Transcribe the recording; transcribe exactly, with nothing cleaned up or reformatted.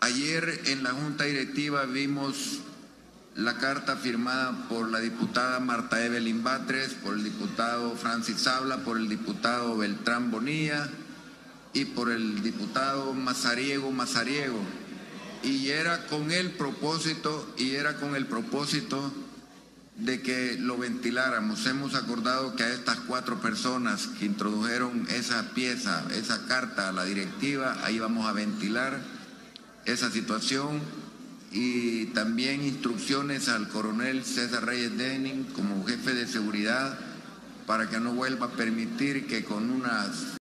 Ayer en la Junta Directiva vimos la carta firmada por la diputada Marta Evelyn Batres, por el diputado Francis Sabla, por el diputado Beltrán Bonilla y por el diputado Mazariego Mazariego. Y era con el propósito, y era con el propósito de que lo ventiláramos. Hemos acordado que a estas cuatro personas que introdujeron esa pieza, esa carta a la directiva, ahí vamos a ventilar esa situación, y también instrucciones al coronel César Reyes Denning como jefe de seguridad para que no vuelva a permitir que con unas